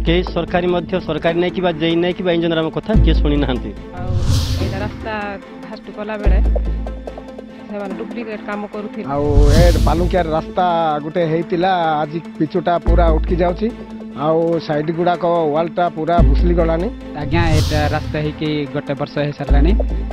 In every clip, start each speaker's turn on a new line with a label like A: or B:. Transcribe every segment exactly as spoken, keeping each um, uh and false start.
A: कई सरकारी मध्य सरकारी नहीं कि जेई नहीं कि इंजीनियर आम कथा किए शुणी ना
B: रास्ता फास्ट कला बेले डुप्लिकेट काम करूथि
C: आउ ए बालुकिया रास्ता गोटे हेतिला आज पिचुटा पूरा उठकी जाउची आउ साइड गुड़ाक वालटा पूरा भुसली गलानी
D: आज्ञा एटा रास्ता है कि गोटे वर्ष हो सारानी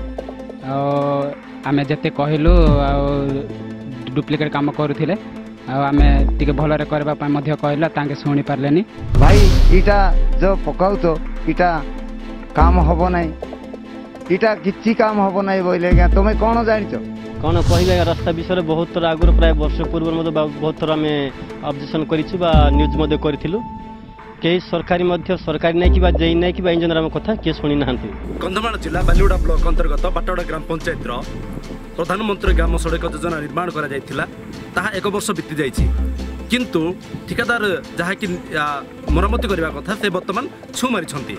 D: आम जिते कहलु डुप्लिकेट काम करूथिले आमे टिके भलरे करबा पय मध्य कहला तांके सुनी पारलेनी
E: भाई इटा जो पकाउ तो इटा काम हबो नै इटा किछि काम हबो नै बोले तुम कौन जानिछ
A: कौन कह रास्ता विषय बहुत थर आगुरी प्राय वर्ष पूर्व बहुत थर आम ऑब्जेक्शन करूँ न्यूज करूँ कई सरकारी मध्य सरकारी नहीं कि जेई नहीं कि इंजीनियर आम कथा किए शुणी ना
F: कंधमाल जिला बालिगुड़ा ब्लॉक अंतर्गत बाटवाड़ा ग्राम पंचायत प्रधानमंत्री ग्राम सड़क योजना निर्माण करा एक वर्ष बीती जाइए किंतु ठिकादार जहाँकि मरम्मती करने कथा से बर्तमान छु मारी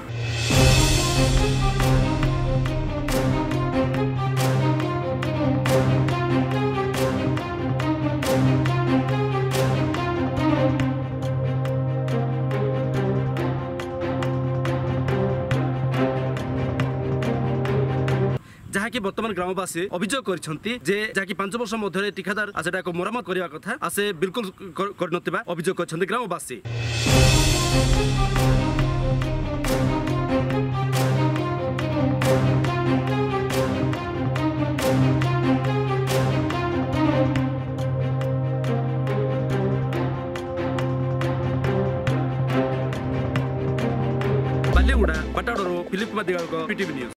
F: जहाँकि बर्तमान ग्रामवासी अभियोग कर पांच वर्ष मध्य ठिकादार आसेटा एक मरम्मत करने कथा आसे बिल्कुल कर अभियोग कर ग्रामवासी। बालिगुड़ा बाटाड़ो फिलिप मादिगाल पीटीवी न्यूज।